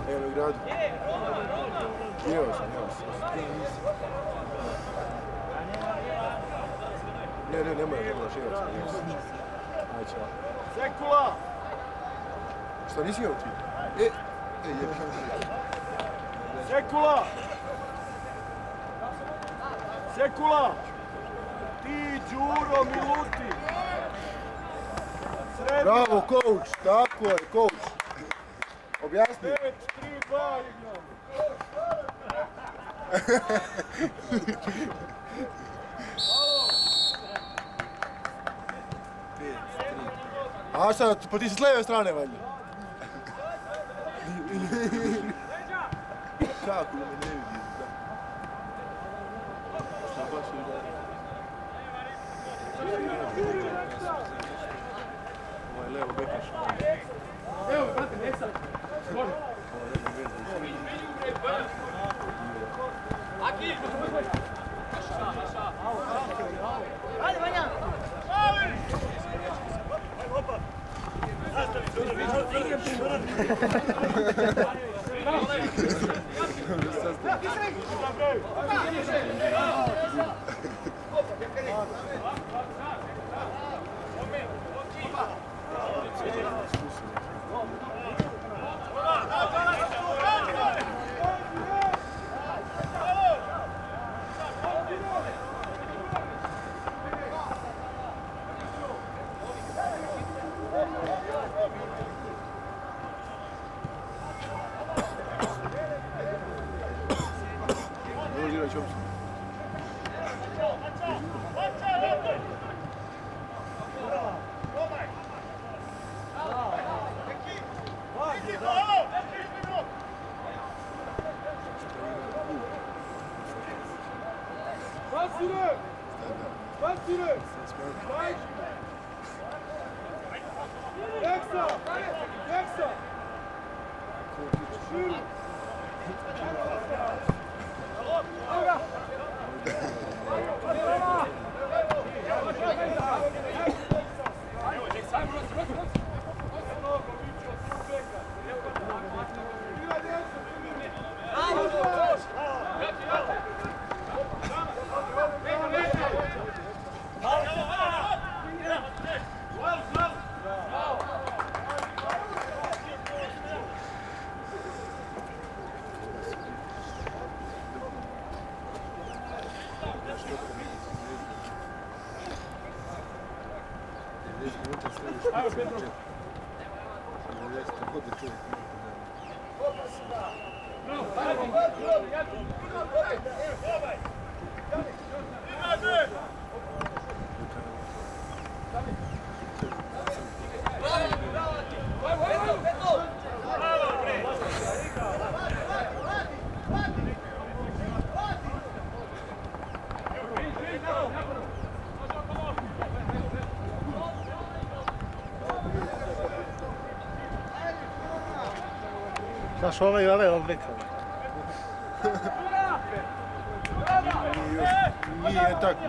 Evo me u gradu. Jeo sam. Ne, nemoj, jeo sam. Ajde, čao. Sekula! Šta, nisi jeo ti? Jebi. Sekula! Sekula! Ti, Đuro, Miluti! Sredina! Bravo, coach! Tako je, coach! Objasni! 9-3-2 igramo! A sad, pa ti si s lijeve strane, valjda? Kako da me ne vidi? Šta baš je ovo je levo bekaš. Evo, brate, ne sad. Može. Aki! Ajde, Vanja! Opa! Znaš, ove odlikali. Nije tako.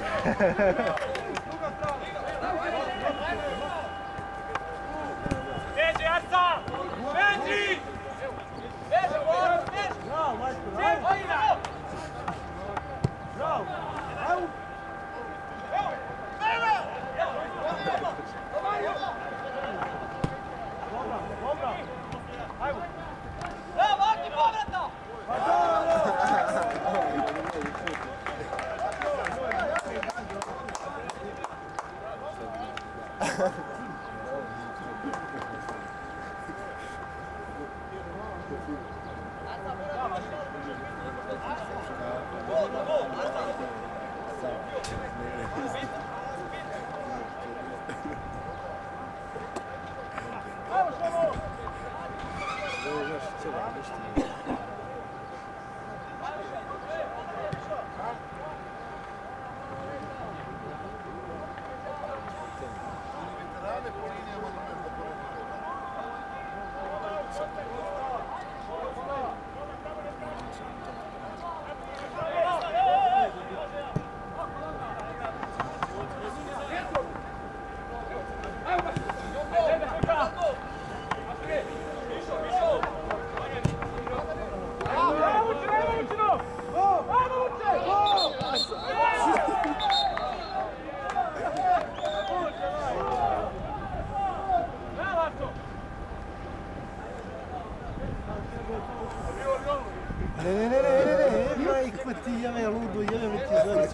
Beži, Arca! Beži! Beži, Boris, beži! Bravo, majko, Bravo! bravo! Evo! Dobra! Ajmo! Bravo, Aki, povratno! Ne, majko ti jeme ludo, jeme mi ti zoricu.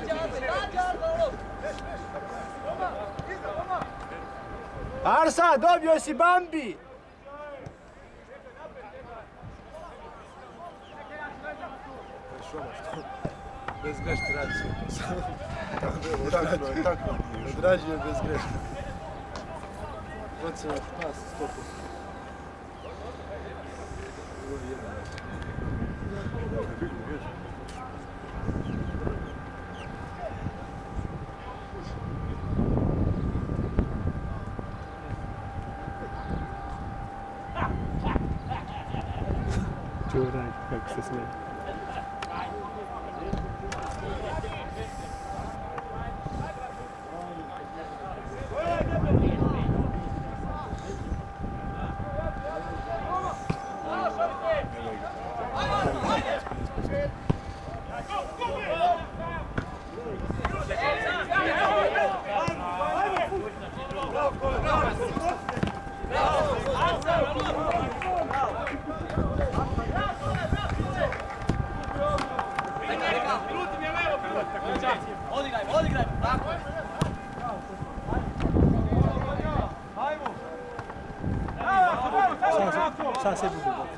Arsa, dobio si Bambi! Bez greške radi svoj posao. Tako, odrađuje bez greške. Ocena pas 100%. Ovo je jedan. Čuraj, kako se smije. Odigraj, tako je. Sam se budu.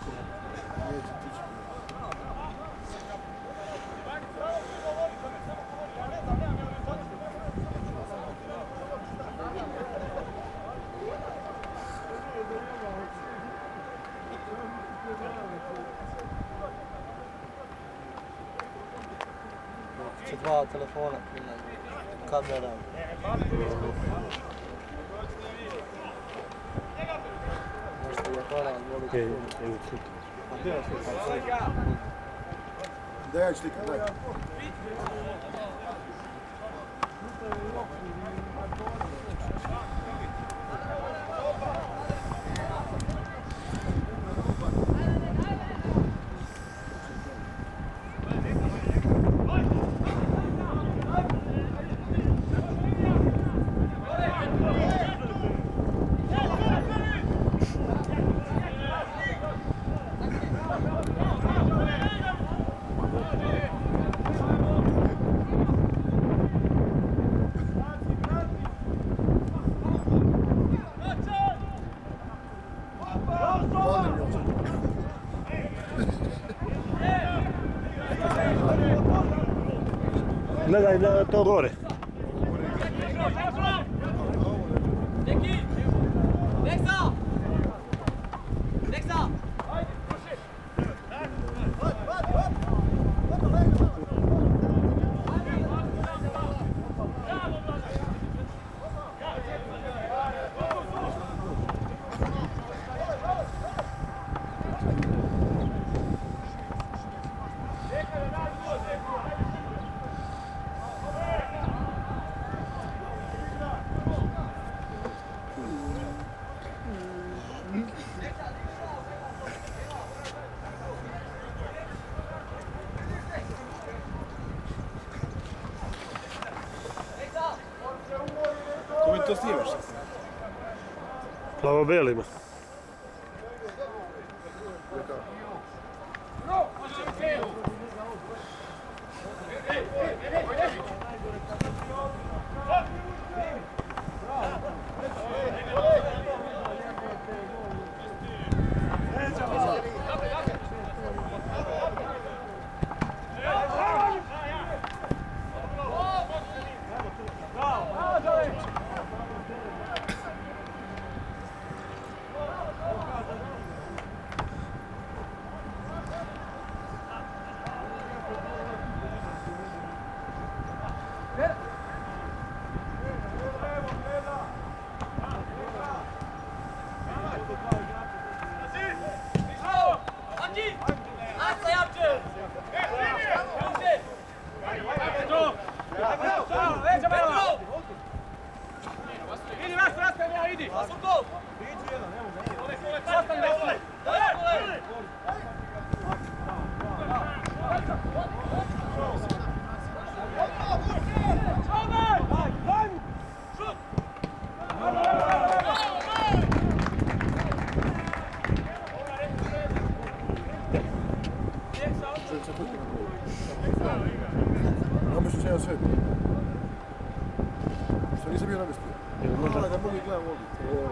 Će dva telefona, kamera. Možete da hvala, volite. Evo slika. A gdje je slika? Da ja ću slika, daj. Gledaj na to gore. Kome to snimaš? Plavo-belima. Čovjek se puti na gol. Namjestio sam ja sve. Što nisam bio namjestio? Da mogu i gledam ovdje.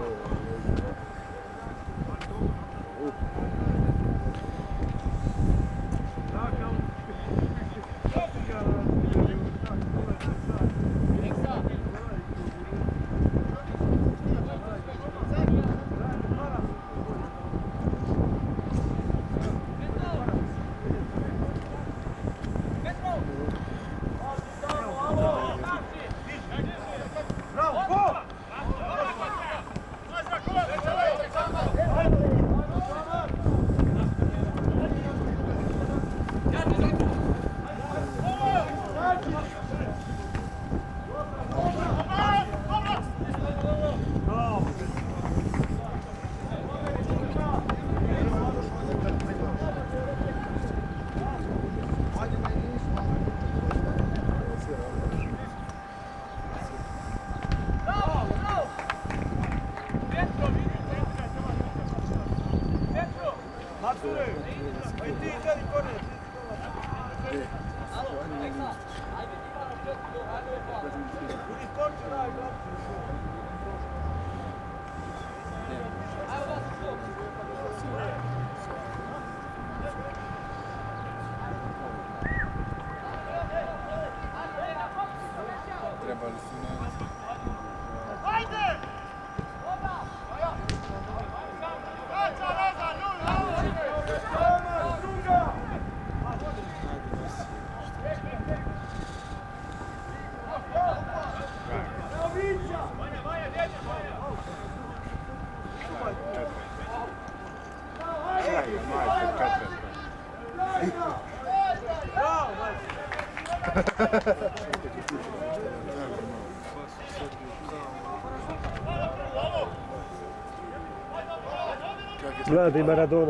Trebali su ne... Ajde! Mladi Maradona.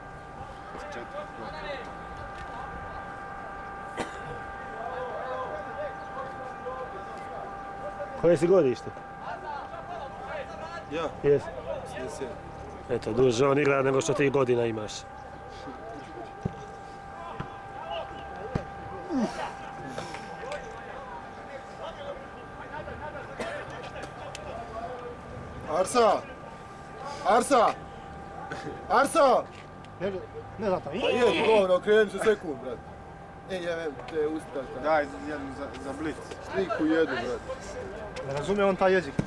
Koje si godište? Ja? Jesi. 77. Eto, duže on igra nego što ti godina imaš. Arsa! Arsa! Arsa! Ne znam to. Jedi, govno, okrenim se sekund, brat. Jebem te usta. Daj jednu za blic. Sliku jedu, brat. Ne razumije on taj jezik.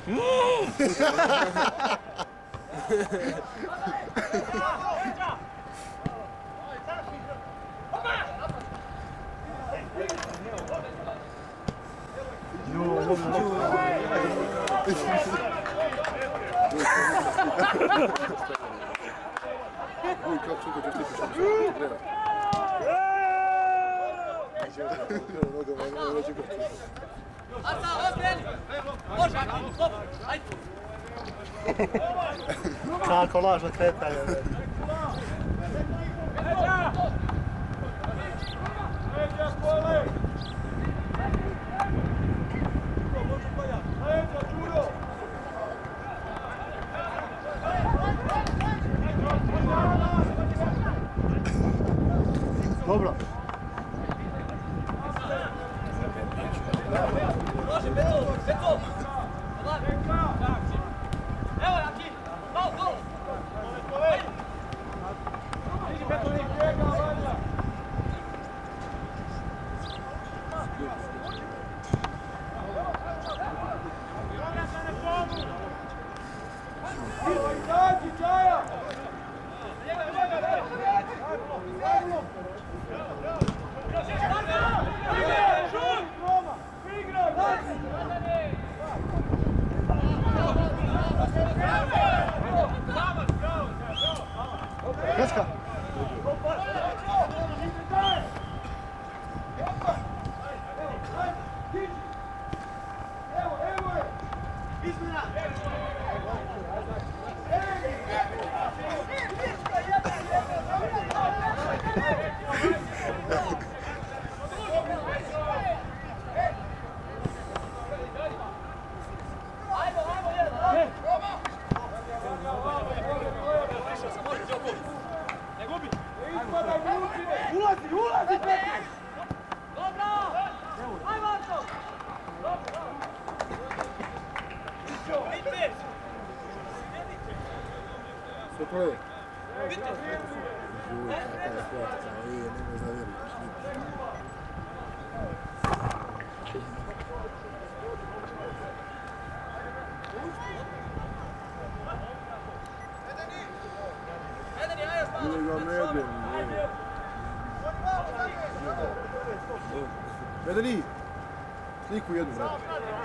Uj, kako čugo ćeš ti pišati, gleda. Kako lažno kretanje. Dobro. Ulazi, Petar! Dobro! Aj, Marko! Sve tvoje? Žuj, kakva je platka, nemoj zavjeriš. Ili ga medem. Medeni! Sliku jednu, brate.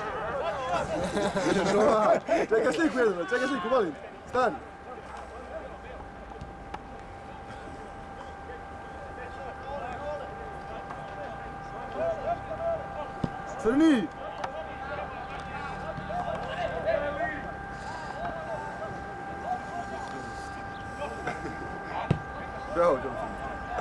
Čekaj sliku jednu, brate. Čekaj sliku, molim. Stani. Crni! Bravo, Johnson.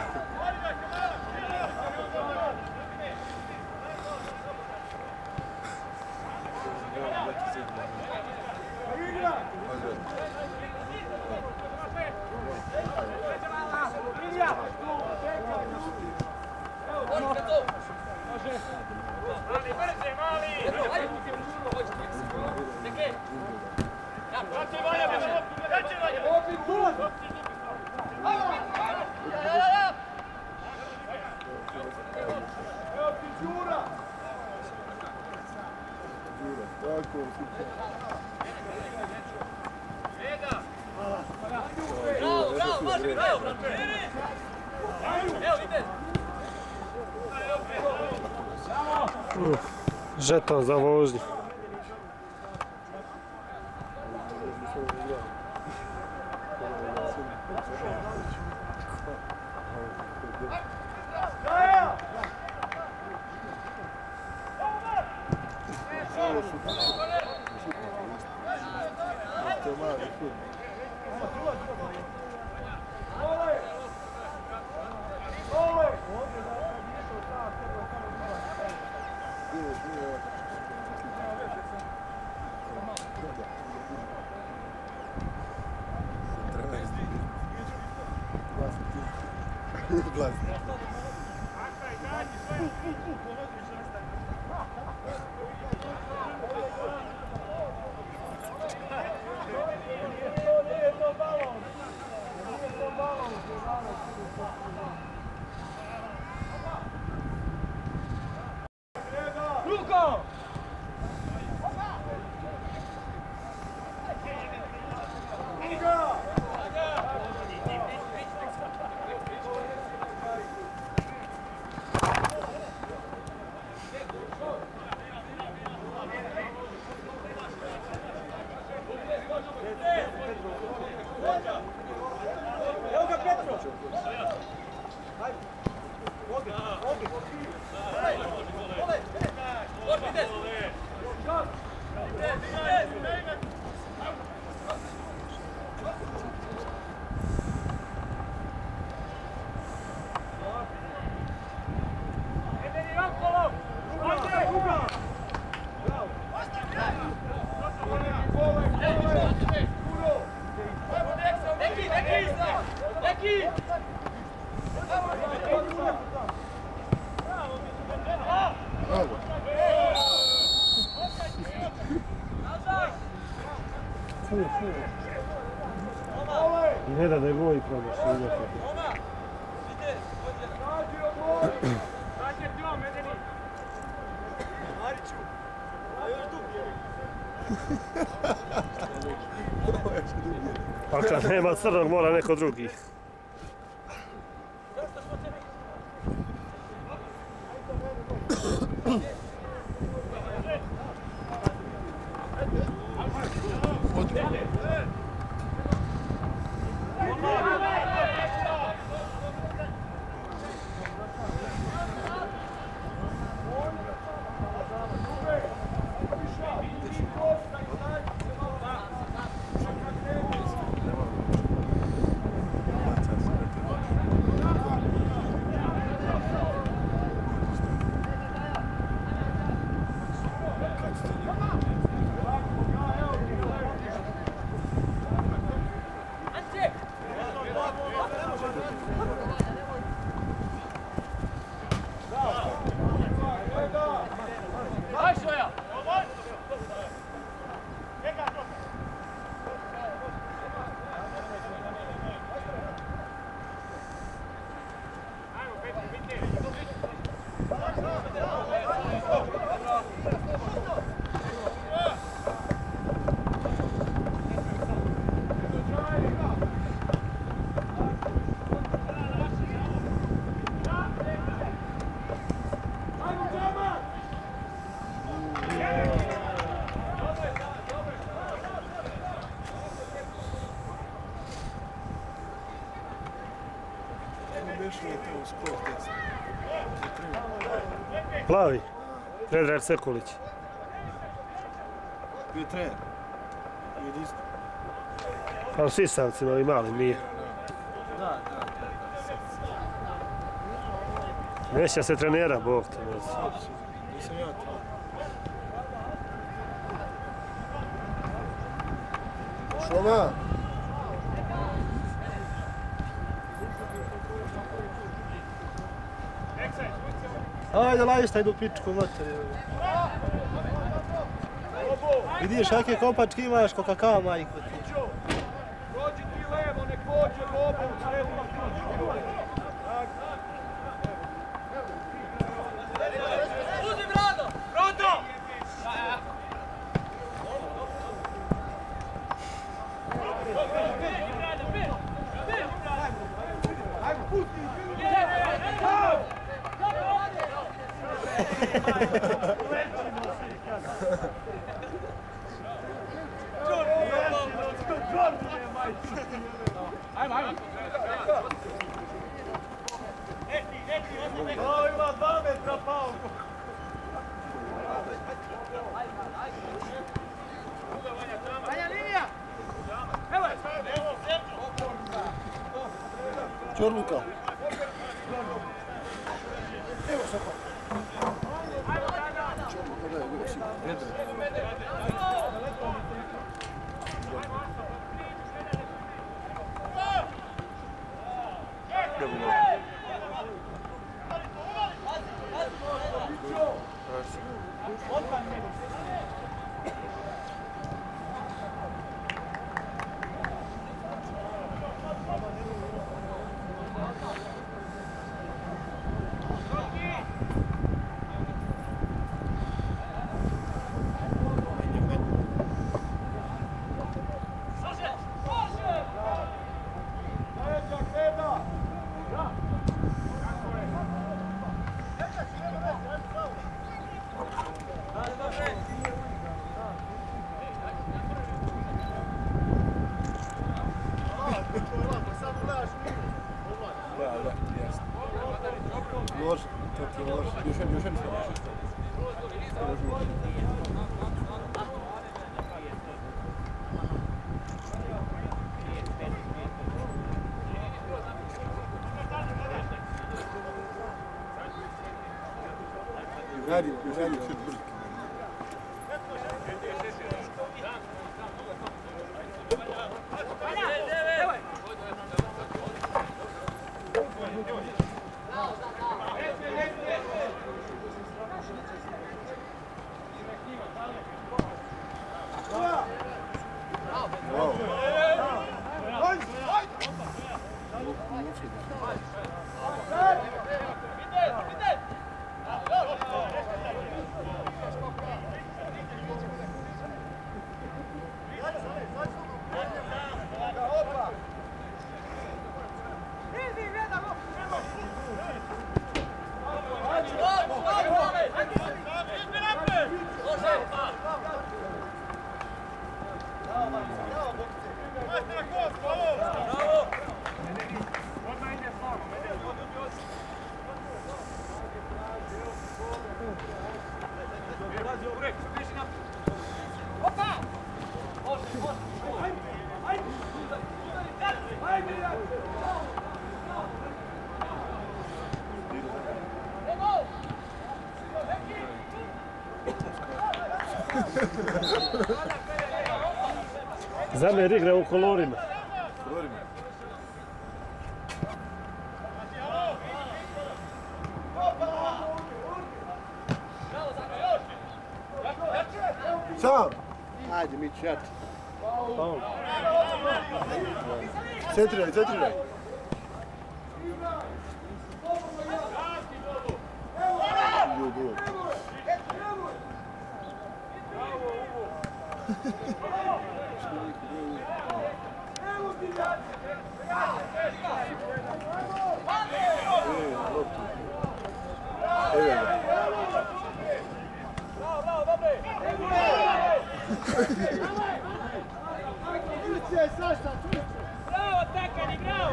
Žeton za vožnju. Ne da je voj promašio. Pa kad nema crnog mora neko drugi. Plavi. Predrag Sekulić. Bio je trener. Jedinstvo. Pa u Sisavcima ovi mali nije. Da. Neća se trenera, Bog te nosi. Nisam ja to. Šoma! Ajde, lajsta, idu pičku materiju. Vidiš, kakve kopačke imaš, ko kakao, majko ti. Dođi ti levo, nek vođe Bobo u sredinu. Uzi Brado! Pronto! Ajmo, pusti! Ovo ima 2 metra palko. Vanja linija! Evo je! Čorluka. Lož, to ti je lož. Još jedan radi. Zamer igra u kolorima. Sam! Ajde, Mić, jači. Centriraj. Ljubav. Bravo, attaccali, bravo!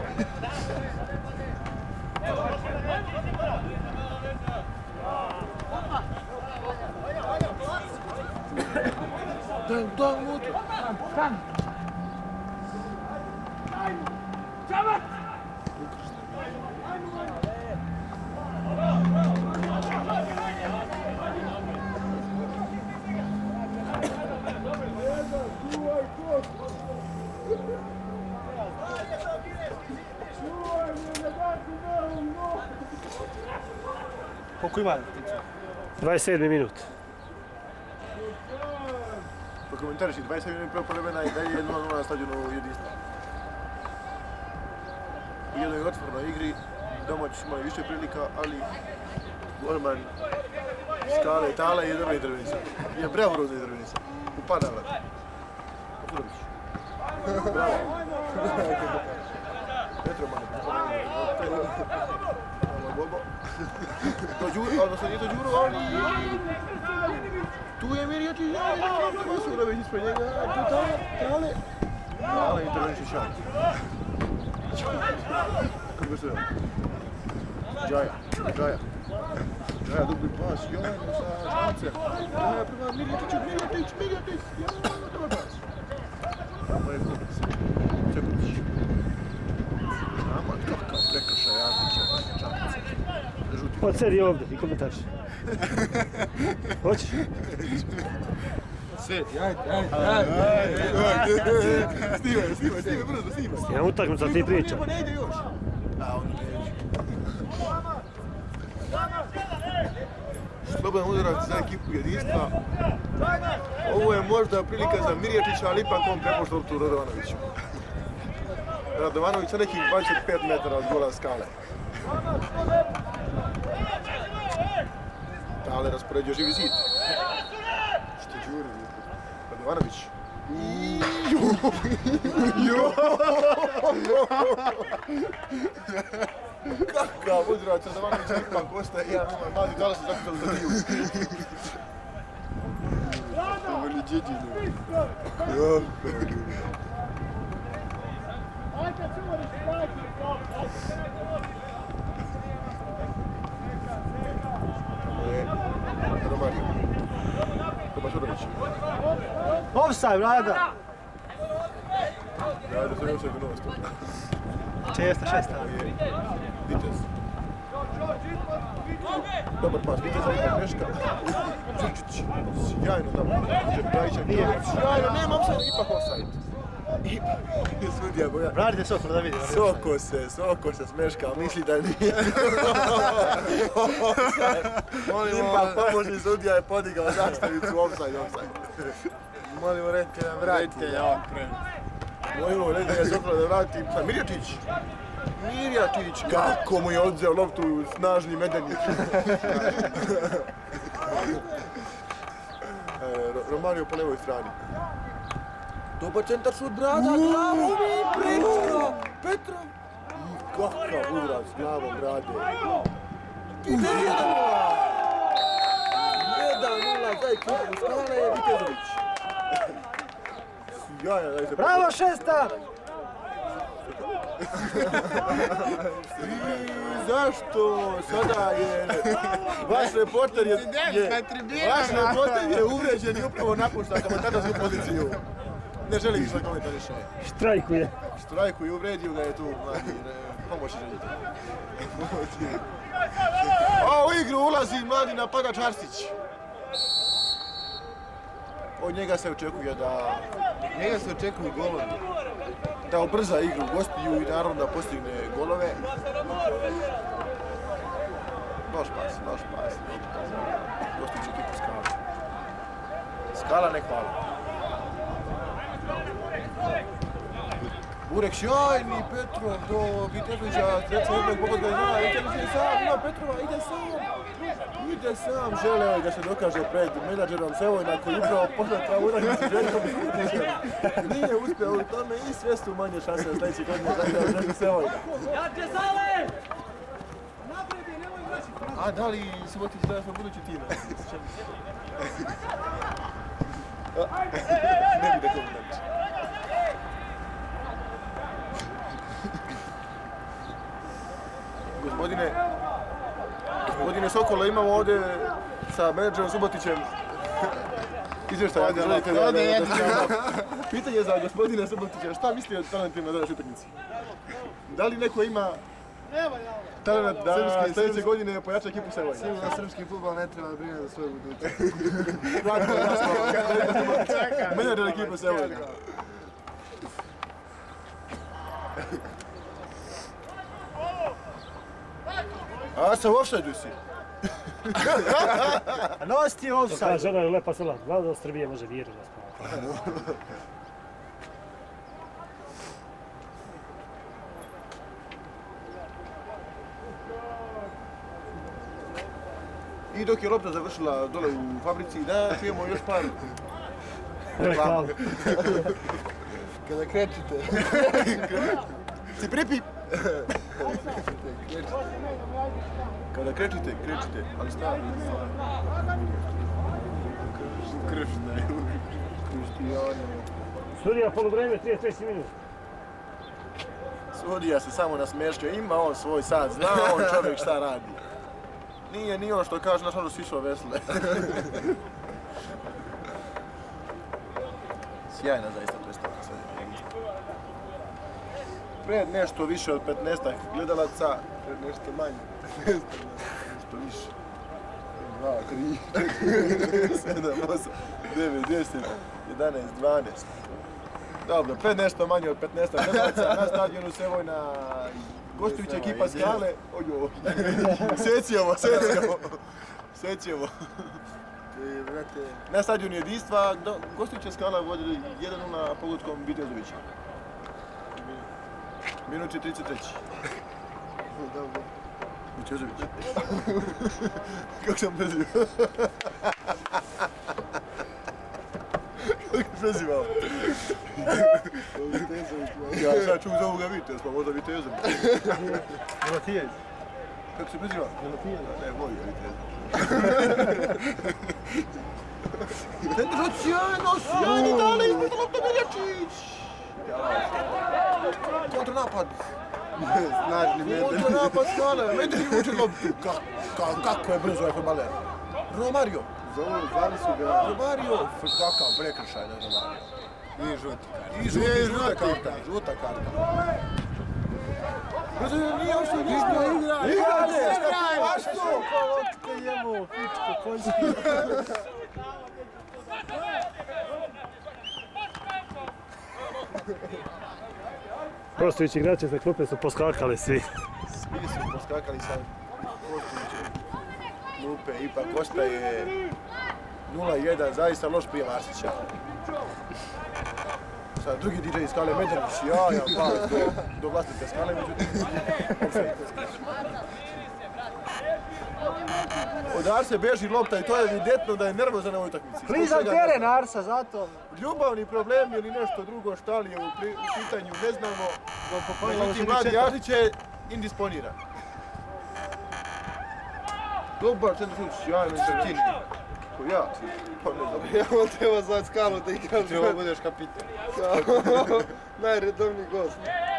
Daj unutra. Koliko ima? 27. minut. Prokomentariši, 20 minut prvo vremena i dalje 0-0 na stadionu Jedinstva. U jednoj otvornoj igri domaći su imali više prilika, ali golman Skale Tale je dobro intervenisao. Je bravurozno intervenisao. Upada vrat. Okurović. Bravo. Petro Mane. Bobo. To Đuro, odnosno nije to Đuro, ali... Tu je Mirjetić, Masurović ispred njega, tu Tale. Tale interveniše šan. Kako bi se veo? Džaja. Džaja dubli pas, Jovanu sa Šancem. Džaja prema Mirjetić, dobar pas. Ovo je Kubic, Čekulić. Aman, kakav prekršaj Jankića, Čakica. Odsedi ovdje i komentariš. Hoćeš? Sedi, ajde. Snimaj, brzo, snimaj. Ja utakmica ti pričam. Ne ide još. A, onda neće. Slobodan udarac za ekipu Jedinstva. Ovo je možda prilika za Mirjetića, ali ipak on prepošta loptu Radovanoviću. Radovanović sa nekih 25 metara od gola Skale. Tale raspoređuje živi zid. Što Đuri? Radovanović. Kakav udarac Radovanović ipak ostaje. Ja nemam mali, dala se zakutali za diju. Ovo li djeđine. Romario. Tomašurović. Offside, Rada! Rada to je offside u novostu. Šesta. Vitez. Dobar pas, Vitez ima greška. Đurđić. Sjajno dobro. Sjajno, nema offside, ipak offside. Sudija Bojan. Vratite Sokol da vidi. Soko se smeška, misli da nije. Ipak pomoćni sudija je podigao zastavicu offside. Molimo reditelja, vratite ja on prema. Molimo reditelja Sokola da vrati. Mirjetić, kako mu je odzeo loptu snažni Medenić. Romario po levoj strani. Dobar centar šut, Brada, glavom i Petrov. Kakav udarac glavom Brade. 1-0 za ekipu Skale je Vitezović. Sjajan, daj se... Bravo, šesta! Zašto sada je... Vaš reporter je uvređen i upravo napušta komentarsku poziciju. Ne želi više da komentariše. Štrajkuje, uvredio ga je tu, pomoći želite. A u igru ulazi mladi napadač Arsić. Od njega se očekuje da... Njega se očekuju golovi. Da ubrza igru gostiju i naravno da postigne golove. Loš pas. Gostići ekipu Skala. Skala ne hvala. Burek sjajni, Petrov do Vitezovića, treća jednog pogodga je znala, Vitezović je sam, sam, Petrova, ide sam, želeo je da se dokaže pred menadžerom Sevojna koji upravo posmatra utakmicu Željkom Subotićem. Nije uspio u tome i sve su manje šanse da sljedeći godine zagrao Željko Sevojna. A da li Subotić da smo budući tim? Ne bi da komentarči. Gospodine Sokola, imamo ovdje sa menadžerom Subotićem izvještaj. Pitanje za gospodina Subotića, šta misli o talentima današnje utakmici? Da li neko ima talent da sljedeće godine pojača ekipu Sevojna? Sigurno srpski fudbal ne treba da brine za svoju budućnost. Menadžer ekipu Sevojna. A sa offside-u si. A nos ti je offside. Ta žena je lepa sela, gledaj da Srbije može vjeru da spava. I dok je lopta završila dole u fabrici, da čujemo još par Reklama. Kada krećete. Si pripi! Kada krećite, ali stavi. Kršne. Sudija poluvreme, 33 minut. Sudija se samo nasmešio, ima on svoj sad, zna on čovjek šta radi. Nije ni on što kaže, znaš ono svi su vesle. Sjajna zaista predstava sve. Pred nešto više od 15 gledalaca, Pred nešto manje. nešto više. 2, 3, 4, 7, 8, 9, 10, 11, 12. Dobro, pred nešto manje od 15 gledalaca na stadionu Sevojna gostujuća ekipa Skale. Ojo, Sećevo. Na stadionu Jedinstva gostujuća Skala vodi 1-0 pogodkom Vitezovića. Minut je 33. Dobro. Vitezović. Kako sam prezivao? Kako sam prezivao? Ja sad čuk zovu ga Vitez, pa možda Vitezović. Milotijez. Kako se prezivao? Milotijez. Ne, moj je Vitez. Sjajni dale ispred lopta Miljačić! Kontranapad! Snažni medel. Kontranapad Skale! Medel vuče loptu! Kako je brzo je fudbaler! Romario! Zvali su ga. Romario! Kakav prekršaj na Romario! Nije žuti. I žuta karta. Brzo nije ušao ništa! Igrate! A što? Lopte jemo, pičko, končki. Gostujući igrači sa klupe su poskakali svi. Svi su poskakali sa gostujuće klupe, ipak ostaje 0-1, zaista loš prijem Arsića. Sad drugi DJ iz Skale Medenić, jajan pas do vlastite Skale, međutim... Od Arse beži lopta i to je evidentno da je nervozan na ovoj utakmici. Klizan teren Arsa, zato. Ljubavni problem ili nešto drugo, šta li je u pitanju, ne znamo. Međutim, mladi Arsić je indisponiran. Dobar centar šut, sjajan Srtini. Ko ja? Pa ne znam. Ja on treba zvati Skalu da igraš. Treba budeš kapitan. Najredovniji gost.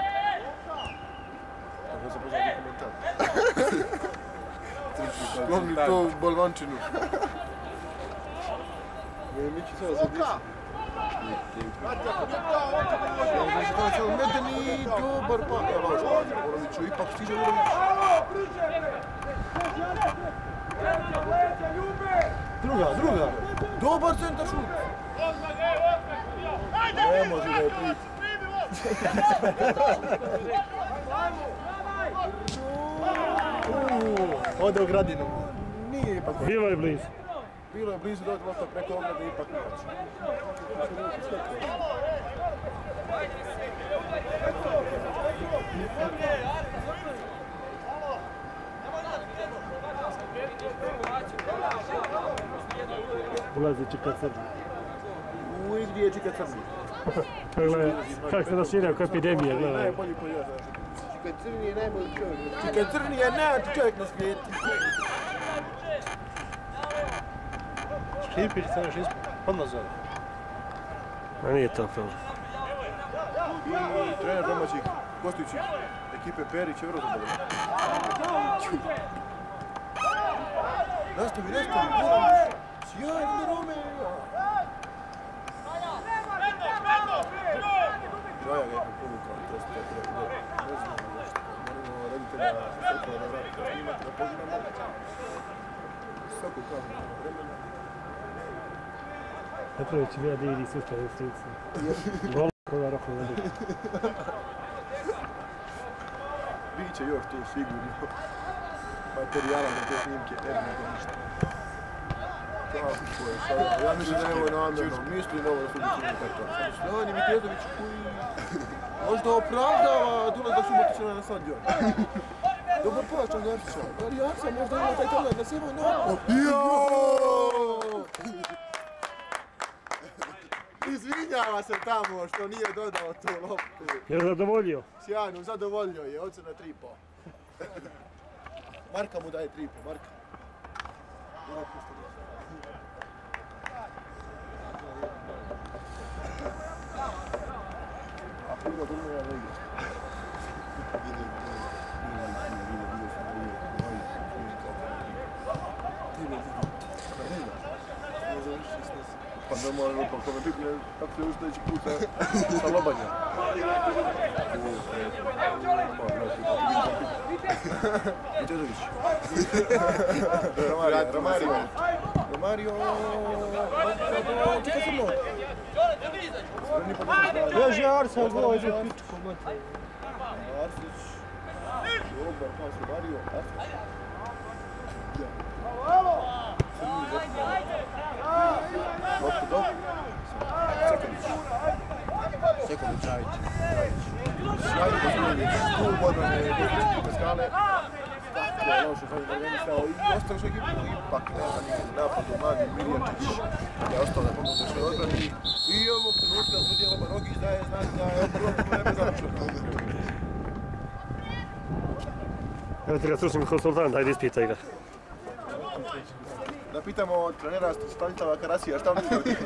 Kako se pozvati komentar? Glomni to bolvančinu. Mići sada za diši. Medeni, dobar pa. Evo, Uroviću, ipak stiže Urović. Druga. Dobar centar šut. Ne može da je priti. Ode u gradinu. Nije ipak. Bilo je blizu. Bilo je blizu dođe lopta preko ograde, ipak ukače. Ulazi Čika Crni. U igri je Čika Crni. Kako se raširio, kao epidemija, gledaj. Najbolji poljovac. Čika Crni je najbolji čovjek. Čika Crni je najbolji čovjek na svijetu. Škipić, crnaš ispod. Odmah zove. Ma nije to problem. I trener domaćih gostujućih ekipe Perić je vrlo zadovoljan. Nastavi, sjajno Romeo! Žaja ga je povukao, to ste trebali. Ne znam nešto. Moramo reditelja Sokova da vrati da snimati, da pozivamo. Sokol kao vremena. Petrović mi ja divni sustav investicije. Gol koga roko vodi. Biće još tu sigurno materijala za te snimke, ne bi nego ništa. Kako je sada? Ja mislim da je ovo namjerno, misli na ovo da su biti Petrović. Slani Vitezdović koji možda opravdava dolazak Subotića na stadion. Dobar pas Čangarčića, ali Arca možda ima taj talent da se ima na... Izvinjava se tamo što nije dodao tu loptu. Je zadovoljio? Sjajno, zadovoljio je, ocena 3,5. Marka mu daje 3,5, Marka. Ako ima dobro, ja ne igram. Pa normalno, pa kome pikne, kako se još sljedeći put sa lobanjem. Vitezdović. Romario. Čeka Crno. Beži Arsa, gol, ide pičko, mati. Arsić. Dobar pas Romario. Arsić. Loptu do. Seković. Sjajno Kosminić. Tu odbrane Gospođe Skale. Tako je loše sad organizao i ostao što ekipu. Ipak nema nikad napadu. Mladi Miljačić je ostao da pomogne svoj odbrani. I ovog trenutka sudija Loban Rogić daje znak da je prvo vreme završeno. Evo ti ga stručni konsultant, dajde ispitaj ga. Da pitamo trenera Stanislava Karasija šta on misli?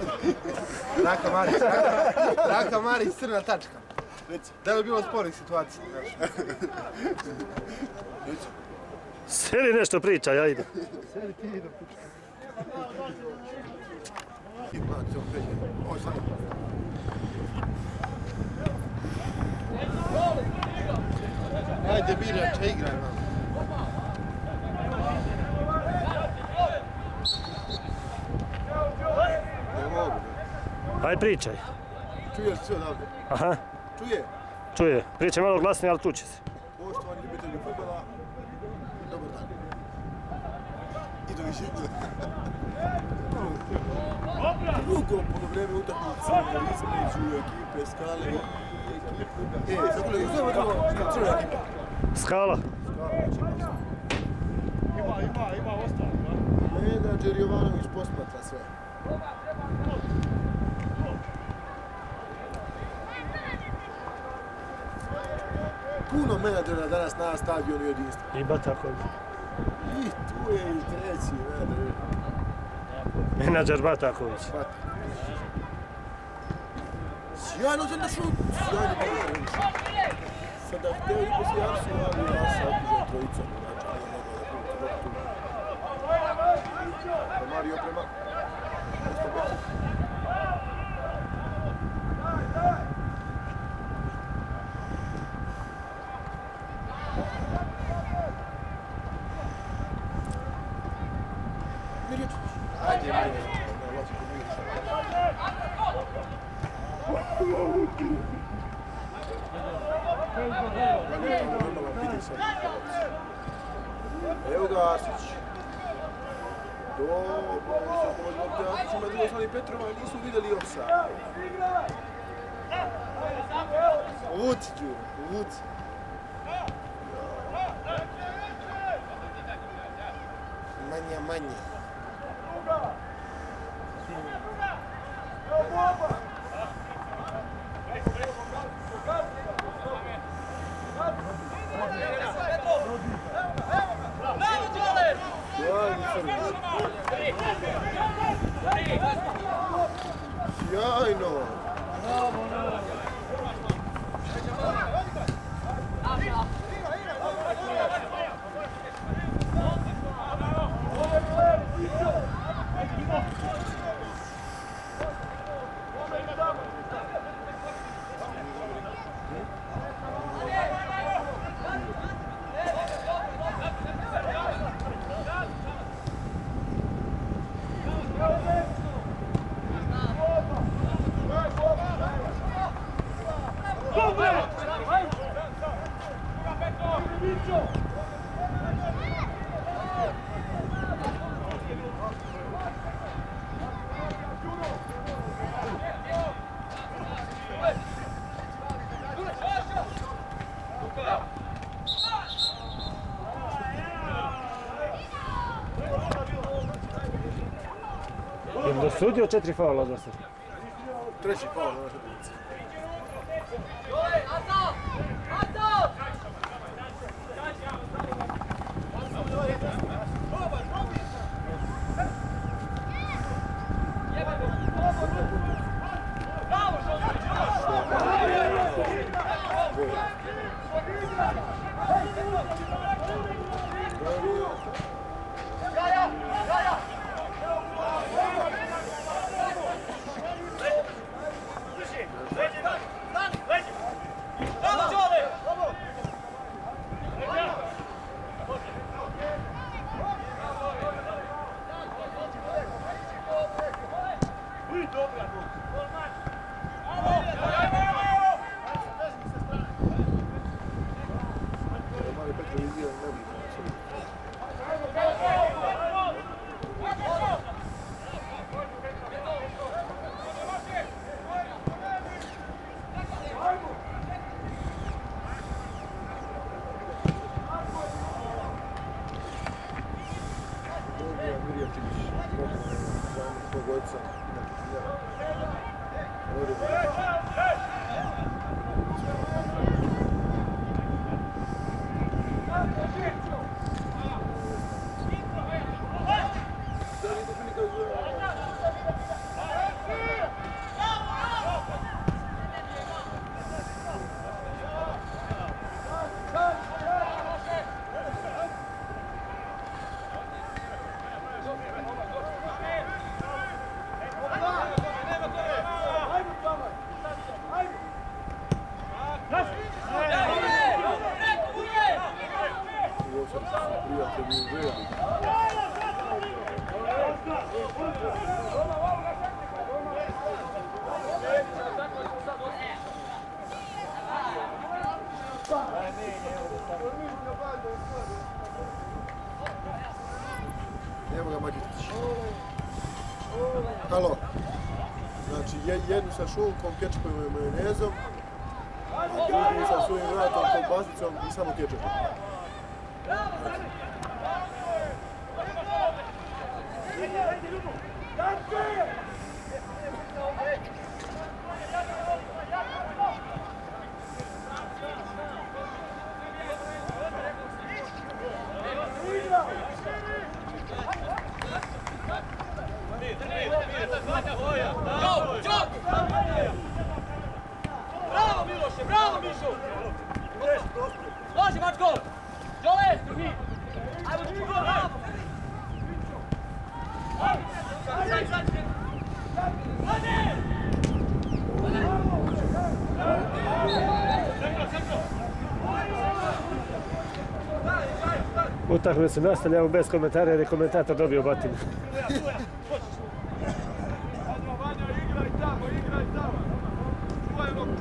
Raka Marić, crna tačka. Reci. Da li je bilo sporih situacija? Reci. Sedi nešto pričaj, ajde. Sedi ti do pička. Ovo je sad. Ajde Birače, igraj vam. Ne mogu. Ajde pričaj. Čuješ sve odavde? Aha, čuje. Pričaj malo glasnije, ali tu će se. Poštovani ljubitelji fudbala, dobar dan. I doviđenja. Drugo polovreme utakmice između ekipe Skale i ekipe... Kako li zove drugo? Crna ekipa. Skala. Ima ostalo, da? Menadžer Jovanović posmatra sve. Puno menadžera danas na stadionu jedinstva. I Bataković. I tu je i treći menadžer. Menadžer Bataković. Sjajno za šut! Sjajno Bataković. Sada hteo i poslije Arsu, ali Arsa okužen trojicom. Romario prema. Miljačić. Ajde, Miljačić. Evo ga Arsić. Dobro, Arsić ima drugo strani Petrova i nisu vidjeli offside. Povuci, Đuro, povuci. Sjajno! Im dosudio 4 faula do sad. Treći faul na našoj ulici. Evo ga Magitić. Halo. Znači jednu sa šunkom, kečupom i majonezom, a drugu sa svojim vratom, kolbasicom i samo kečupom. Bravo Miloše, bravo Mišo! Može Mačko! Jole, drži! Ajmo ti go, bravo! Utakmica se nastavlja bez komentara jer je komentator dobio batinu. Igraj tamo! Čuvaj nogu!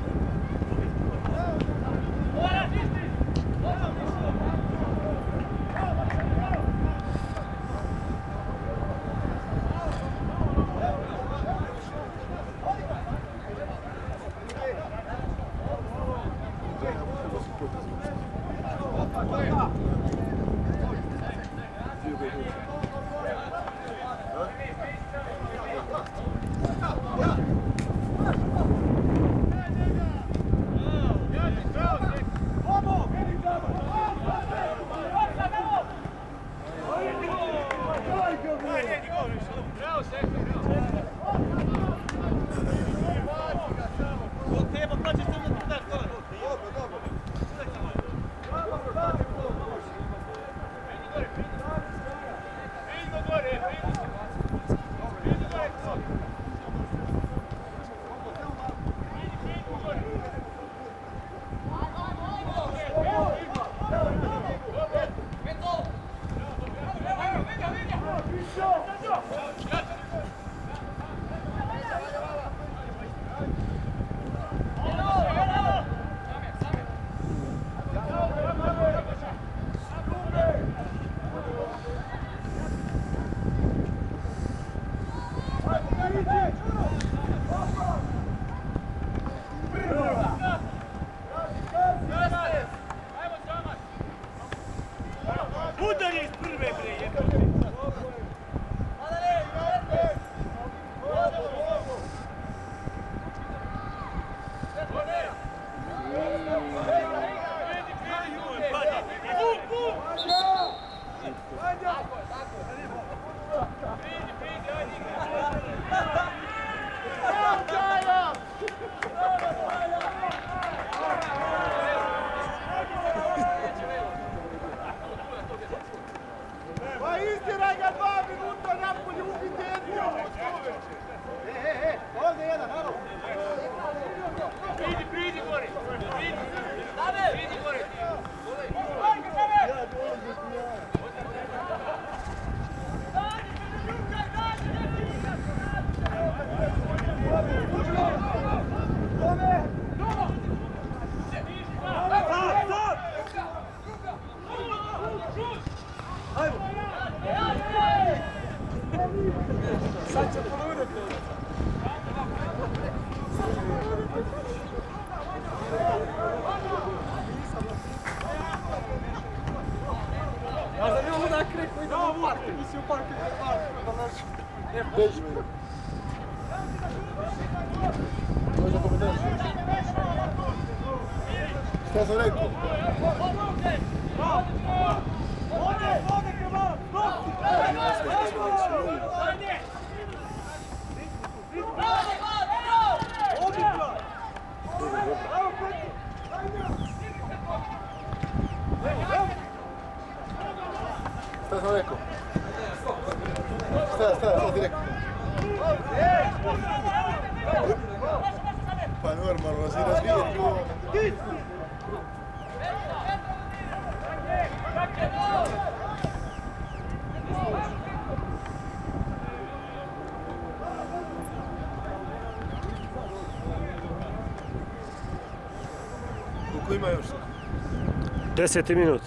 Beijo, meu. Hoje a competência. Estás direito. Estás direito. Estás direito. Pa normalno, si razvije to. Koliko ima još? 10 minut.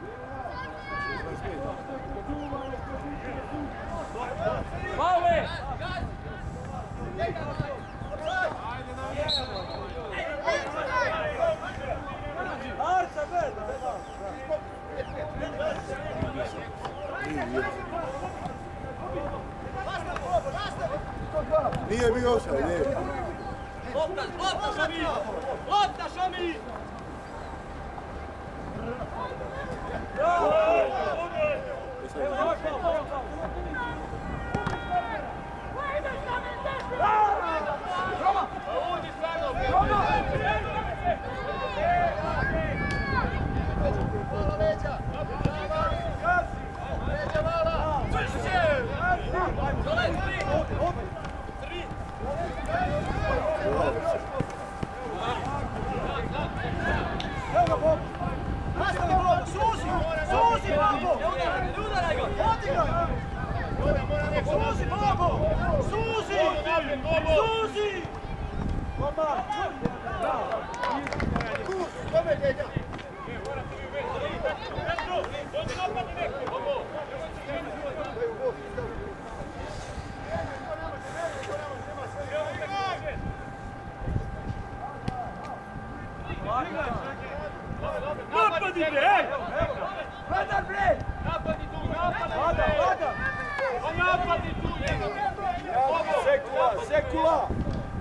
Nije bio ošaj, nije. Lopta, Šami! Lopta, Šami! Sekula!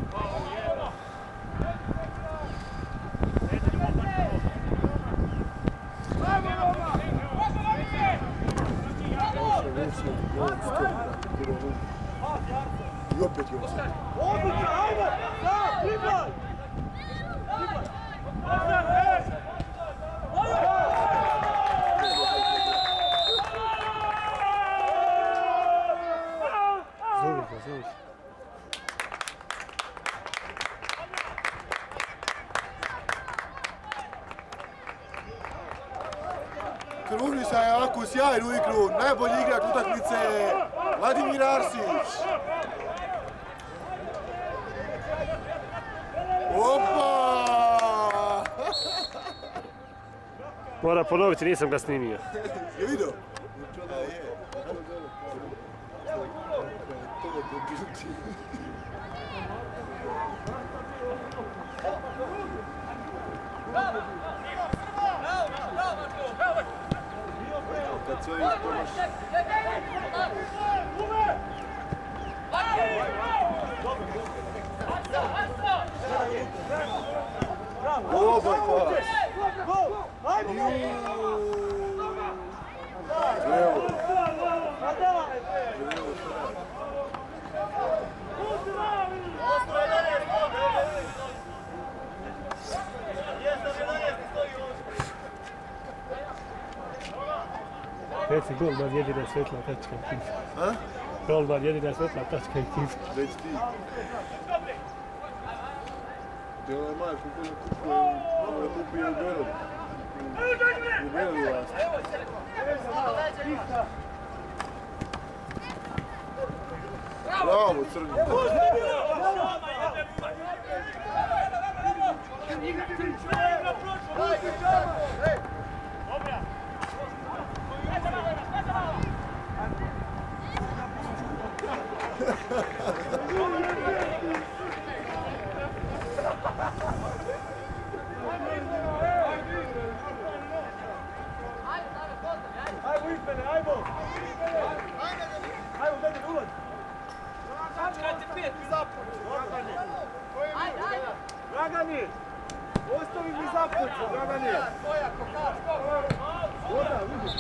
I opet je ovo. Odluka, ajmo! Da, pripraj! izvolite. Krunisa je ovako sjajnu igru, najbolji igrač utakmice Vladimir Arsić. Opa! Mora ponoviti, nisam ga snimio. Je vidio? Kad se ispomaš... Dobar pas! Evo! Reci, golman jedina svetla tačka ekipa. A? Golman jedina svetla tačka ekipa. Reci ti. Gdje je ovaj Marko koji kupuje u Berodu? U Berodu vas. Bravo, Crni. Ajmo izmene, ajmo! Ajmo, dajte ulaz! Čekajte pijet, mi zaput! Dragani! Ostavi mi zaput, Dragani! Voda, vidi!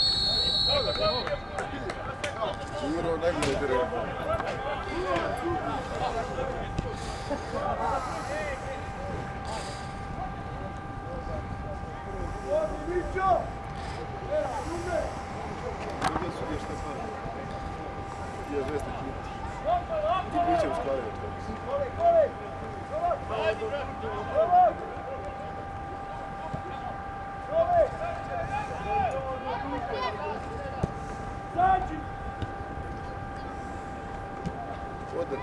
Sigurno najbolje teren. Mićo! Gdje su gdje šta stvari? Ja zvesta kiti. Ti pričam stvari od toga. Odr.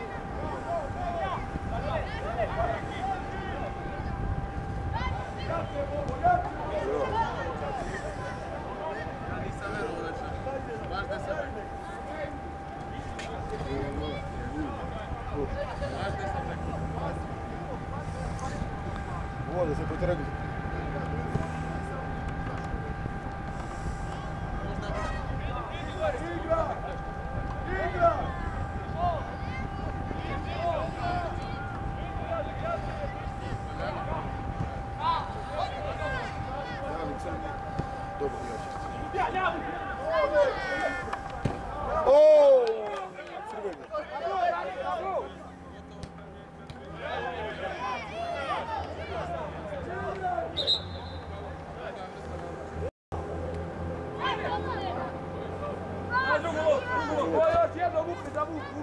Voda se potragi. Dobro, ja. O! Crveni. Još jedno, vupi, da vupi.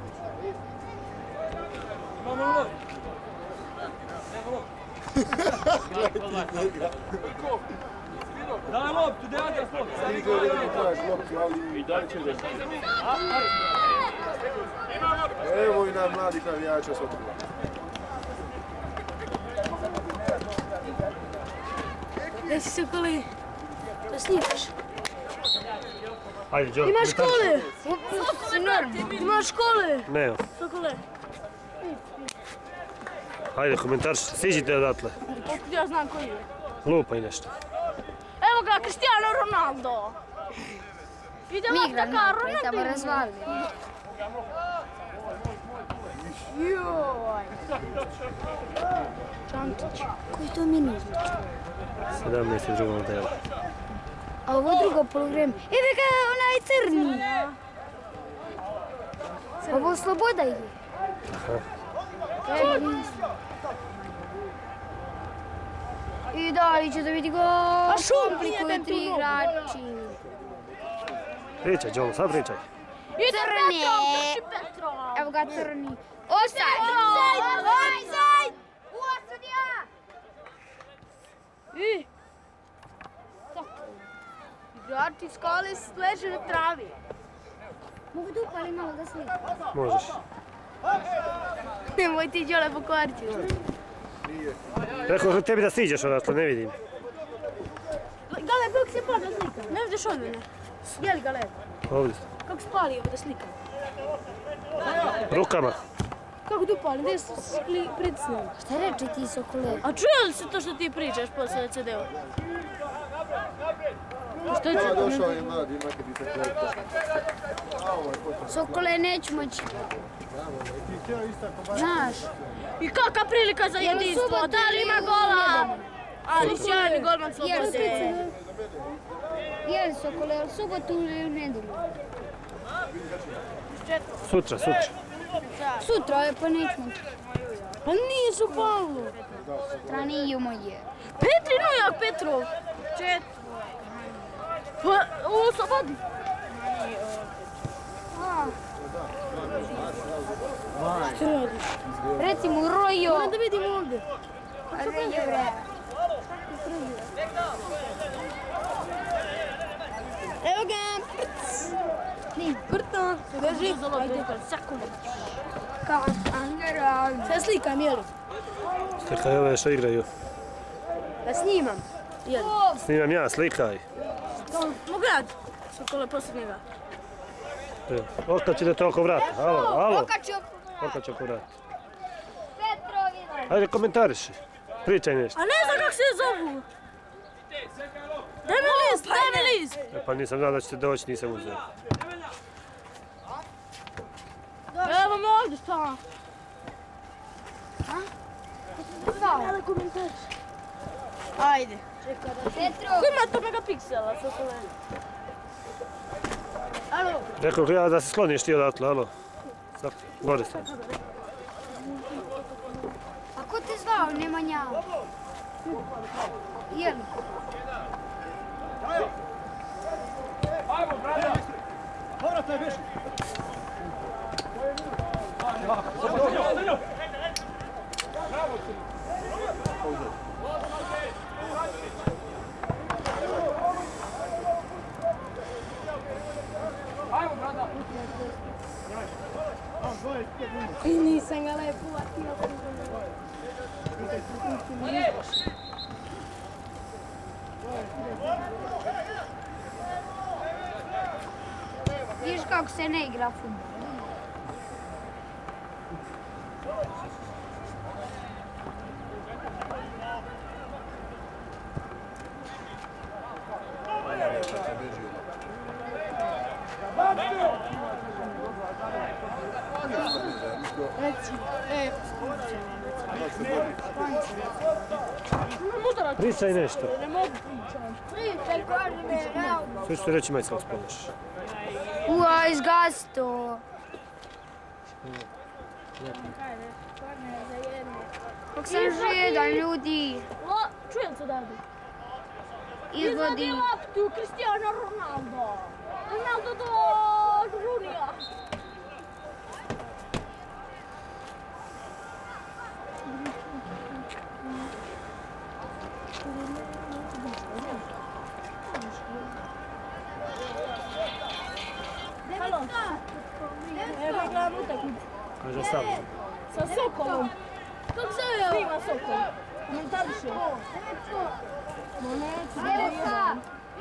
Imamo ulaz. Daj loptu, daj Adrias loptu. Ti to je neki traž lopti, ali i dalje će da. Evo i nam mladih navijača s otrova. Gdje si se koli? Da snimaš? Ajde, Đoro. Imaš škole? Imaš škole? Ne, evo. Sokole. Ajde, komentar, siđite odatle. Otkud ja znam koji je. Lupa i nešto. Evo ga, Cristiano Ronaldo. Idemo tako, Ronaldo. Razvalili. Joj. Čantić. Koji to minut? 17 u drugom delu. A ovo drugo polovreme. Evo ga onaj crni. Ovo Sloboda je. I dalje će da vidi gol. A šum, Komplikuju jebem tu tri nogu. igrači. Pričaj, Đolo, sad pričaj. Crni. Evo ga crni. Offside. Offside. Igrači Skale leže na travi. Mogu da upalim malo da slikam? Možeš. Nemoj ti Đole pokvariti. Rekao tebi da siđeš odatle, ne vidim. Gale, kako se pao da slikam? Ne vidiš od mene. Jeli Gale? Ovdje. Kako se pali ovo da slikam? Rukama. Kako da upalim? Gdje se pritisnem? Šta reče ti Sokole? A čuje li se to što ti pričaš poslije CD-u? Što je Ja došao je mladi, imate bi se kleta. Sokole, neću moći. Znaš, I kakva prilika za jedinstvo, da li ima gola? Ali sjajni golman Slobode. jeli Sokole, jel subotu ili u nedelju? Sutra. Sutra je, pa neću moći. Pa nije su palo. Strani moje. Petri Nujak Petrov. Pa, u Slobodi. Što radiš? Reci mu Rojo. Moram da vidim ovdje. Rojo, bre. Evo ga. Prta. Drži. Sekundu. Kao Angera. Sve slikam, jeli? Slikaj ove što igraju. Da snimam. Jeli? Snimam ja, slikaj. Mogu rad. Sokole posljednjega. Okači da te oko vrata. Alo. Okači Okači oko vrata. Petrović. Ajde, komentariši. Pričaj nešto. A ne znam kako se zovu. Daj mi list. Pa nisam znao da ćete doći, nisam uzeo. Evo me ovdje, šta? Da komentariš. Ajde. Petrov. Ko ima to megapiksela, Sokole? Alo. Rekao ja da se skloniš ti odatle, alo. Gore sam. A ko te zvao, Nemanja? Jeli? Nisam ga lepo uvatio. Vidiš kako se ne igra fudbal. Pričaj nešto. Ne mogu pričati. Pričaj, kaži me, evo. Sve što ti reći majska spomeš. Ua, izgasi to. Kako sam žedan, ljudi. Čujem se odavde. Izvodi. loptu Cristiano Ronaldo. Ronaldo do Runija. Halo. Evo gledam utakmicu. Kaže sam. Sa Sokolom. Kako se zove? Snima Sokol. Komentariše. Devetka.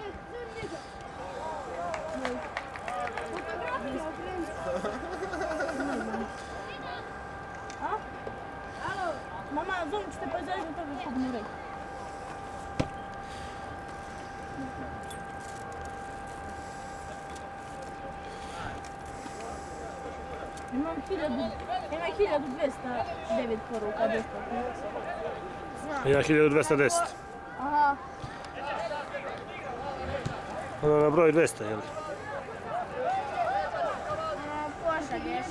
Alo. Mama, zovem ćete pa izaći na tebe kubnu reći. Ima 1209 poruka besplatno. Ja 1210. Aha. Ono na broj 200, jel? Pošalješ.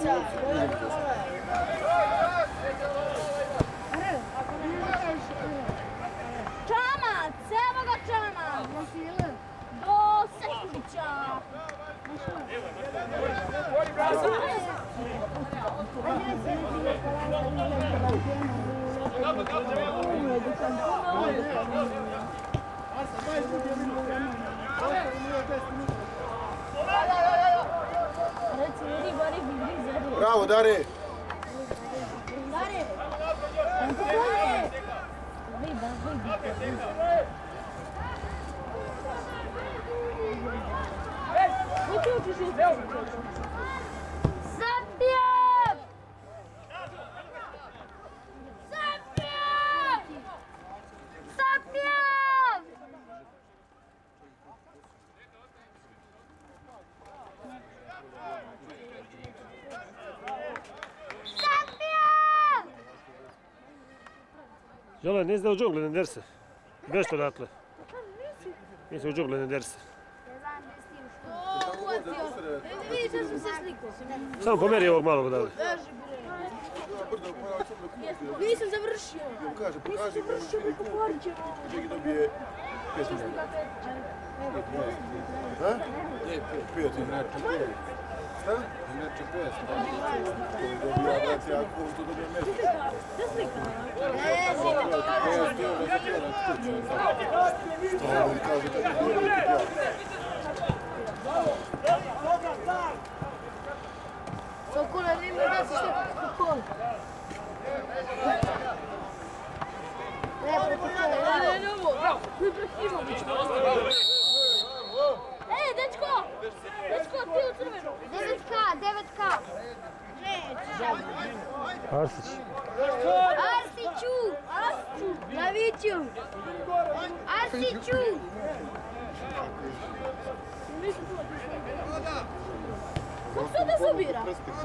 Čamac, evo ga Čamac! Do Sekulića! Bravo, Dare! Zabijem! Jole, nisi da u džungli, ne der se. Beš to odatle. Nisi u džungli, ne der se. Vidite da sam se slikao. Samo pomeri ovog malog odavde. Nisam završio. Kaže, pokaži mi vidi kuk. Čeki dobije 5 minuta. Ha? 5 minuta. Šta? Inače 5. Dobija, brate, ako što dobije mjesto. Što on kaže tako dobije ja. Sokole, nema da se što kukol. Ej, dečko! Dečko, ti u crvenu! 9K. Arsić. Arsiću! Laviću! Arsiću! Kako se da sabira?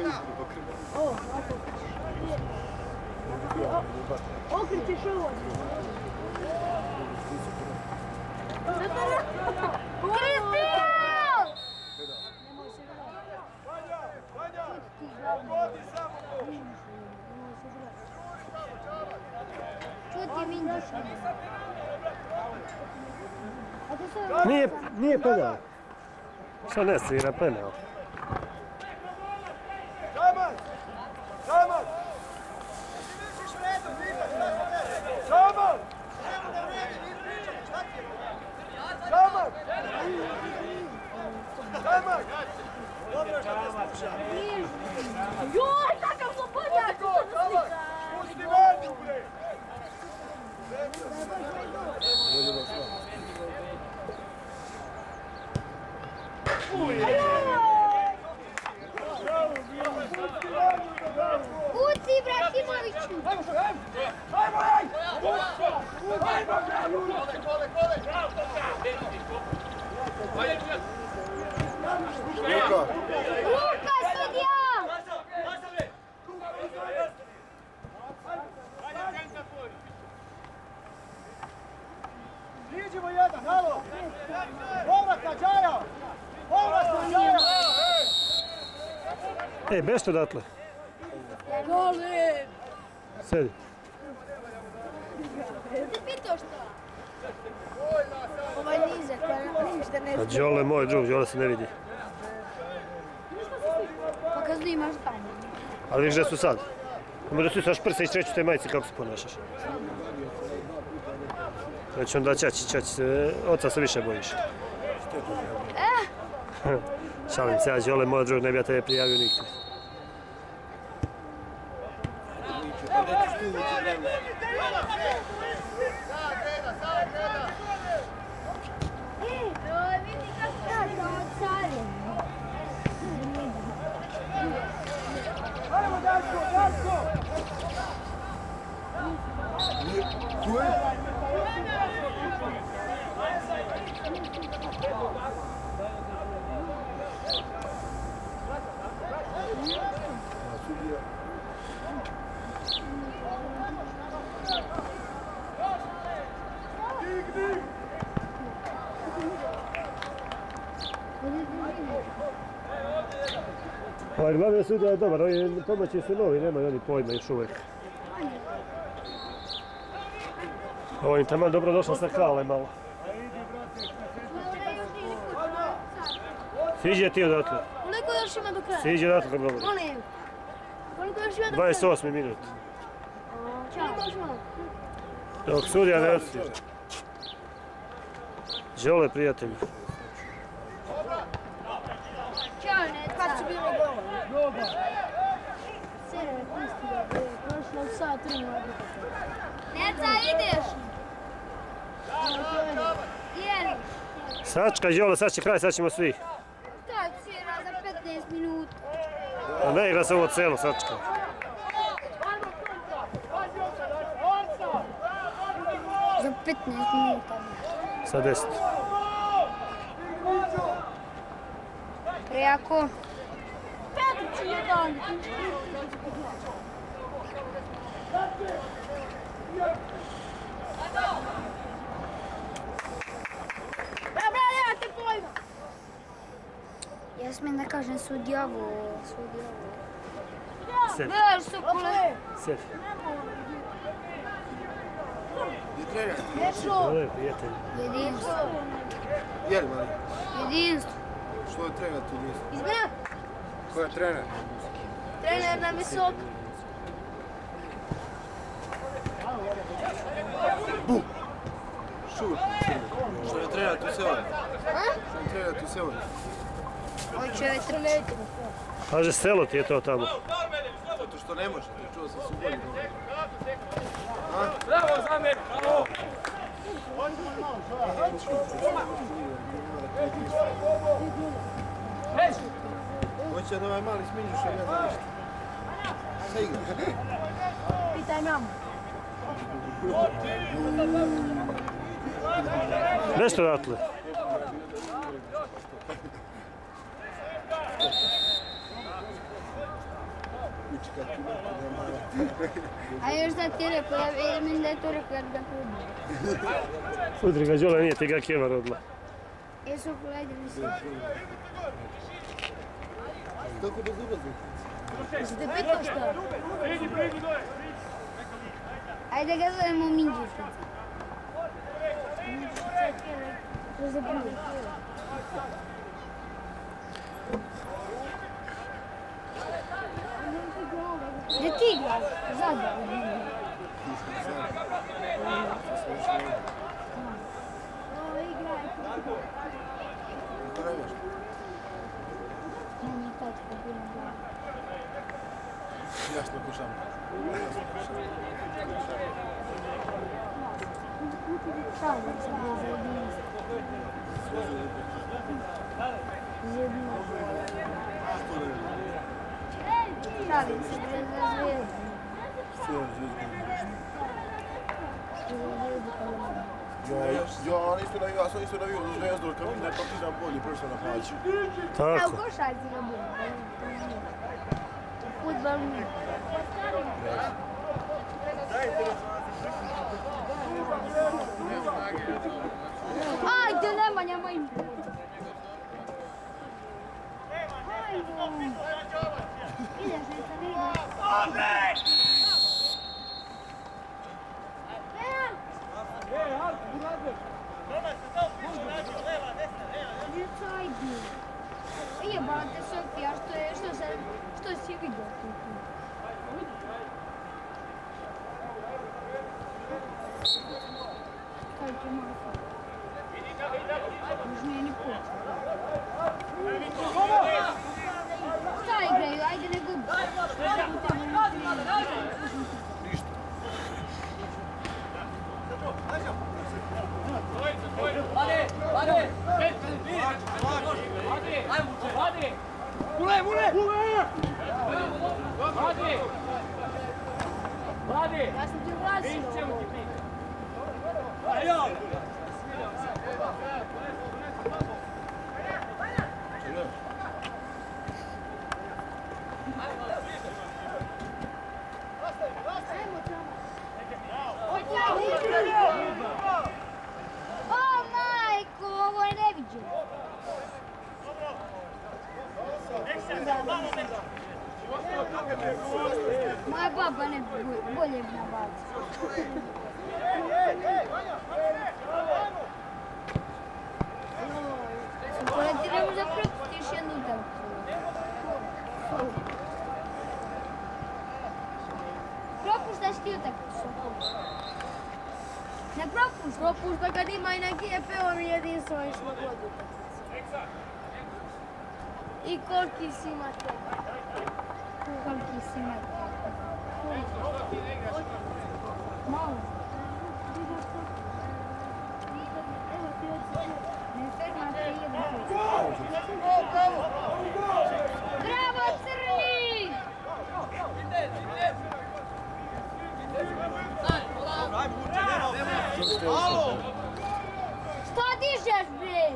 Okrećeš ovo. Kristijan! Čuti Minđuš. Nije penal. Šta ne svira penal? Čamac! Čamac! Čamac! Čamac! Čamac! Joj, takav slobodnjak! Pusti vezu, bre! Uci Ibrahimoviću! Luka, sudija! Iđemo jedan, halo! Povrat na Đaja! Povrat na Đaja! Ej, beš to odatle. Gole! Sedi. Ti pitao šta? Ovaj nizak, ništa ne A Đole moj drug, Đole se ne vidi. Pa kad imaš tamo. Ali vidiš gdje su sad. Ima da su saš prsa i streću te majice kako se ponašaš. Već onda Čači se, oca se više bojiš. Šalim se, ja Đole moj drug, ne bi ja tebe prijavio nikad. Vidi kako sam odsaljen. Ajmo, Darko, Darko! Tu je? Pa glavni sudija je dobar, ovi pomoći su novi, nemaju oni pojma još uvijek. Ovo im tamo dobro došlo sa kale malo. Siđe ti odatle. Koliko još ima do kraja? Siđe odatle kad govori. Molim. Koliko još ima do kraja? 28 minut. Koliko još ima? Dok sudija ne odsvira. Žele prijatelji. Ćao, Neca. Kad su bilo gola? Sere, pusti ga, prošlo sat, 3 minuta. Neca, ideš? Jeli? Sačka, Žole, sad će kraj, sad ćemo svi. Šta cijera za 15 minuta? A ne igra se ovo celo, sačka. Za 15 minuta. Sa 10. Prejako. Petrić je dan. Dobra, nemate pojma. Ja smijem da kažem sudjavo. Sedi. Gledaš su kule. Sedi. Gdje trener? Nešo. Ovo je prijatelj. Jedinstvo. Jel, mali? Jedinstvo. Što je trener tu mjesto? Izmena. Ko je trener? Trener nam je sok. Šur. Što je trener tu se ovdje? Što je trener tu se ovdje? Hoće vetroleti. Kaže, selo ti je to tamo. Zato što ne može, čuo sam su bolji. Hoće da ovaj mali sminjuš, ne znam ništa. Sve igra. Pitaj mamu. Nešto odatle. A još da ti je rekao, ja vidim da je to rekao da kubi. Udri ga, Žole, nije ti ga kjeva rodila. Jesu pogledali se. Kako bez ubazi? Jesi te pitao šta? Ajde ga zovemo Minđišica. To se bude. Gdje ti igraš? Zadar. Meni je tačka bilo glava. Jasno kušam. Šalim se bez jedinstva. Šalim se bez Ja sam isto navio za Zvezdu, kad vidim da je Partizan bolji, prvo sam naplaću. Evo Tako. košarci ga bude. Futbol nije. Ajde, Nemanja, mojim. Ajde. Ideš, Neca, ideš. Neca, ajde. Jebate, Sofija, što si vidio? Kaj će masa? Už nije ni put. Šta igraju? Ajde, ne gubi. Ja sam ti uglasio. O, majko, ovo je neviđeno. Moja baba ne bolje bi nabaci. Pored ti ne možda propustiš jednu utakmicu. Propuštaš ti utakmicu. Ne propuštaš. Propušta kad ima i neki EP, on jedinstvo i smo god utakmice. I koliki si imate? Koliki si imate? Malo. Ne fermate jedan. Bravo, crni! Šta dižeš, bre?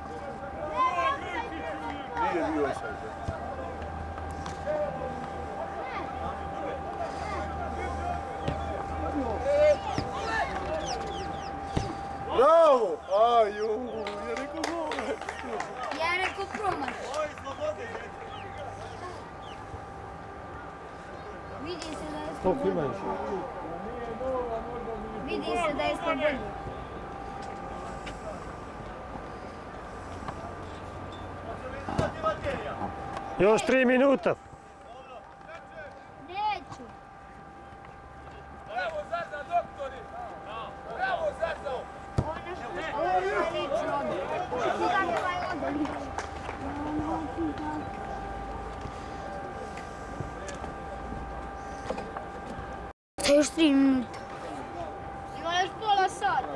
Nije bio offside. Bravo! Aju, ja rekao gol. Ja rekao promaš. Vidi se da je Koliko ima još? Vidi se da je bolji. Još 3 minuta. Neću. Bravo Zaza, doktori! Bravo Zaza! Ovo je lično onda. Kuda mi ovaj onda liči? Šta još 3 minuta? Ima još pola sata.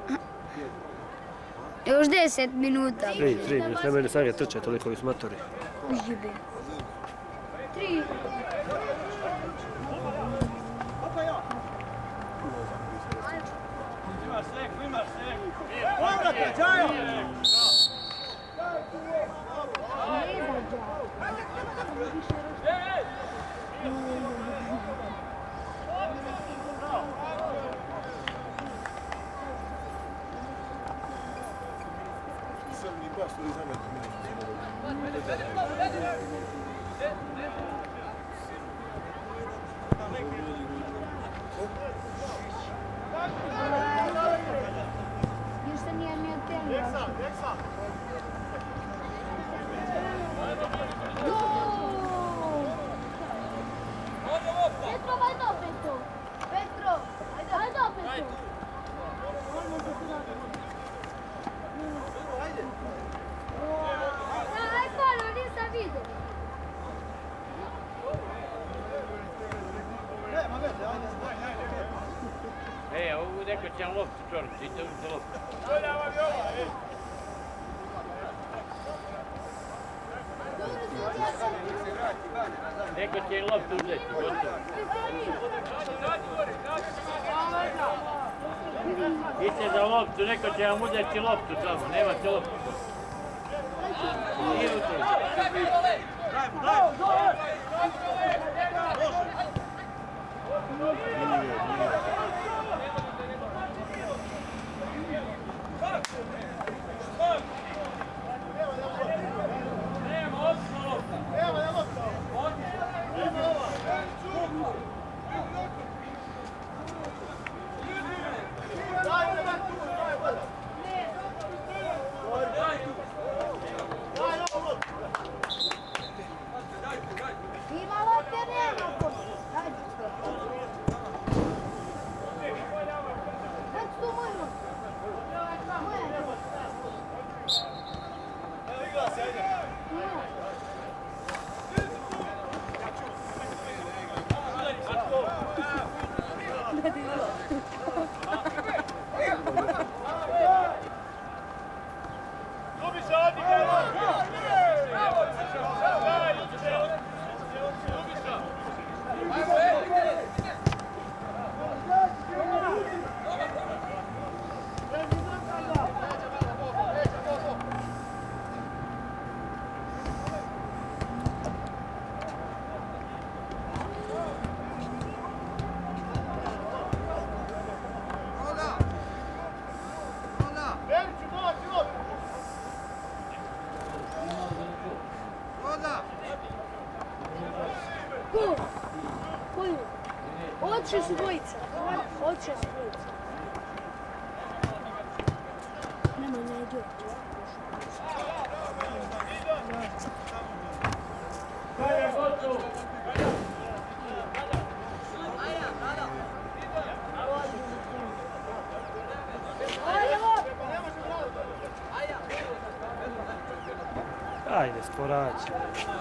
Još 10 minuta. 3 minuta. Ne mene snage trče, toliko li su matori. Užibe. 3. Imaš seku, imaš seku! Povrata, Đajo! Nisam ni baš to izametio. Još se nije ni otjelio. Petro, hajde opet to. Petro, hajde opet to. Aj, Palo, nisam vidio. Ej, ovo neko će vam loptu čoriti, idite uzeti loptu. Neko će im loptu uzeti, gotovo. Idite za loptu, neko će vam uzeti loptu tamo, nemate loptu. Nije u to. Ima lopte, nema poslije. Hajde. Već tu moj lop. Moja lop. Otišli su dvojica. Otišli su dvojica. Nema ne idu. Ajde, sporađi.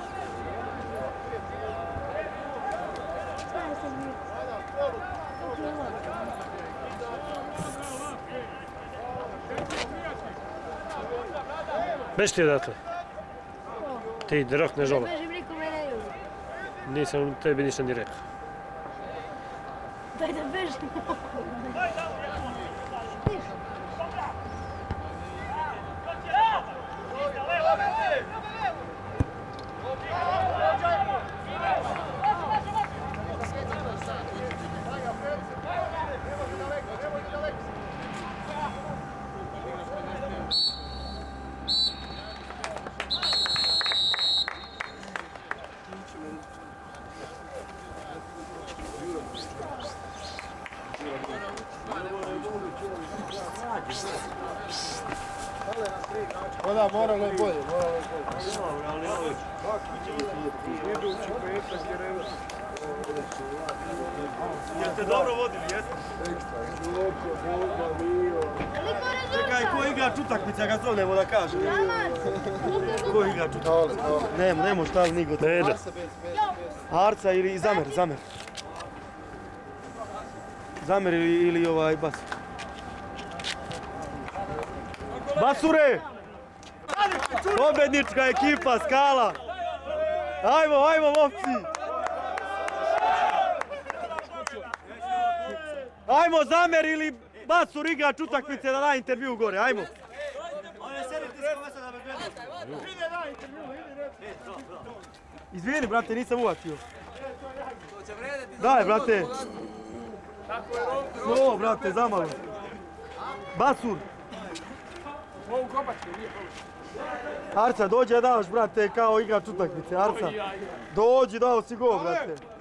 Beš ti odatle? Ti drok ne žola. Bežim nikome ne ljudi. Nisam tebi ništa ni rekao. Daj da bežim. Da, moralo je bolje, moralo je bolje. Idući petak je revo. Jeste dobro vodili, jeste? Ekstra, Loko, Boga, Mio. Čekaj, ko igrač utakmice, ga zovnemo da kažem. Ko igrač utakmice? Ne može tali ni gotovo. Ne ide. Arca ili Zamer. Zamer ili ovaj Bas. Basure! Pobednička ekipa Skala! Ajmo, momci! Ajmo Zamer ili Basur igrač utakmice da da intervju gore, ajmo! Izvini, brate, nisam uvatio. Daj, brate. O, brate, zamalo. Basur. Arca, dođe daš, brate, kao igrač utakmice. Arca, dođi, dao si go, brate.